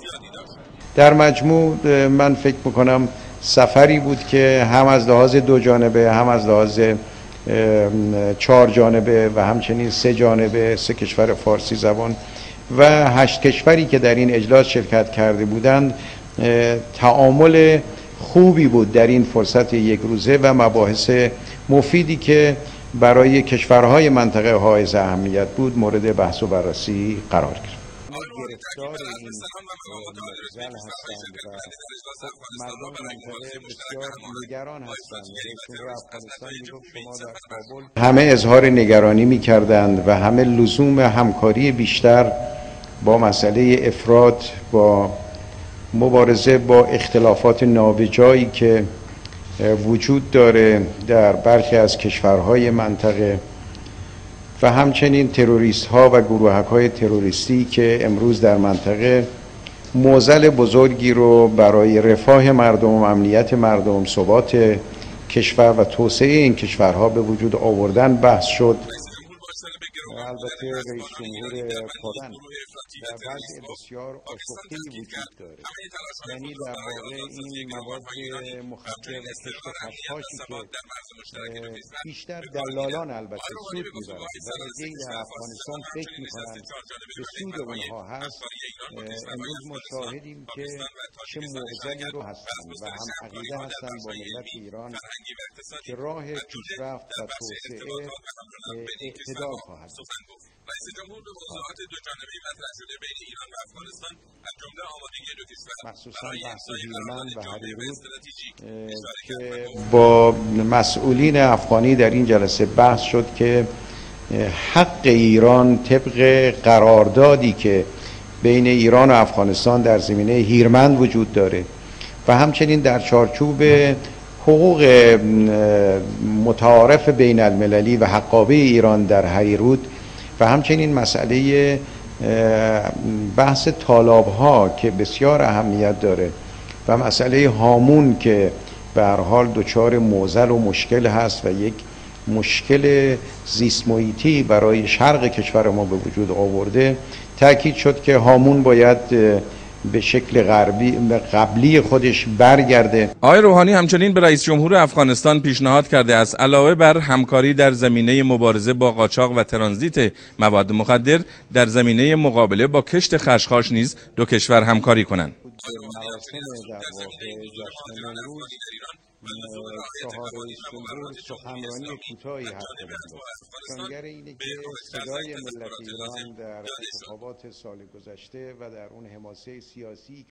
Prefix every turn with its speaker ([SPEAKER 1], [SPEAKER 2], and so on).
[SPEAKER 1] در مجموع من فکر میکنم سفری بود که هم از لحاظ دو جانبه، هم از لحاظ چهار جانبه و همچنین سه جانبه، سه کشور فارسی زبان و 8 کشوری که در این اجلاس شرکت کرده بودند، تعامل خوبی بود در این فرصت یک روزه و مباحث مفیدی که برای کشورهای منطقه حائز اهمیت بود مورد بحث و بررسی قرار گرفت. گرفتار این زن هستند و مردم منطقه بسیار نگران هستند. رئیس افغانستان میگفت شما در کابل همه اظهار نگرانی میکردند و همه لزوم همکاری بیشتر با مسئله افراد، با مبارزه با اختلافات نابجایی که وجود داره در برخی از کشورهای منطقه و همچنین تروریست ها و گروهک های تروریستی که امروز در منطقه معضل بزرگی رو برای رفاه مردم، امنیت مردم، ثبات کشور و توسعه این کشورها به وجود آوردن بحث شد. البته رئیس جمهور پاکستان در بعضی بسیار آشفته‌ای وجود داره، یعنی در واقع این مواد مخدر و کشت خشخاشی که بیشتر دلالان البته سود میبرند و عده‌ای در افغانستان فکر میکنند به سود اونها هست، امروز ما شاهدیم که چه معضلی رو هستند و هم عقیده هستند با ملت ایران که راه پیشرفت و توسعه اعتدال خواهد بود.
[SPEAKER 2] رئیس جمهور به موضوعات دو جانبه مطرح شده بین ایران و افغانستان از جمله آمادگی دو کشور
[SPEAKER 1] مخصوصا بحث هیلمند و هریرود که با مسئولین افغانی در این جلسه بحث شد که حق ایران طبق قراردادی که بین ایران و افغانستان در زمینه هیرمند وجود داره و همچنین در چارچوب حقوق متعارف بین المللی و حقابه ایران در هریرود و همچنین مسئله بحث طالاب‌ها که بسیار اهمیت داره و مسئله هامون که به هر حال دچار معضل و مشکل هست و یک مشکل زیست محیطی برای شرق کشور ما به وجود آورده، تأکید شد که هامون باید به شکل قبلی خودش برگرده.
[SPEAKER 3] آقای روحانی همچنین به رئیس جمهور افغانستان پیشنهاد کرده است علاوه بر همکاری در زمینه مبارزه با قاچاق و ترانزیت مواد مخدر، در زمینه مقابله با کشت خشخاش نیز دو کشور همکاری کنند.
[SPEAKER 1] سخنرانی کوتاهی حرف زد. نشانگر اینه که صدای ملت ایران در انتخابات سال گذشته و در اون حماسه سیاسی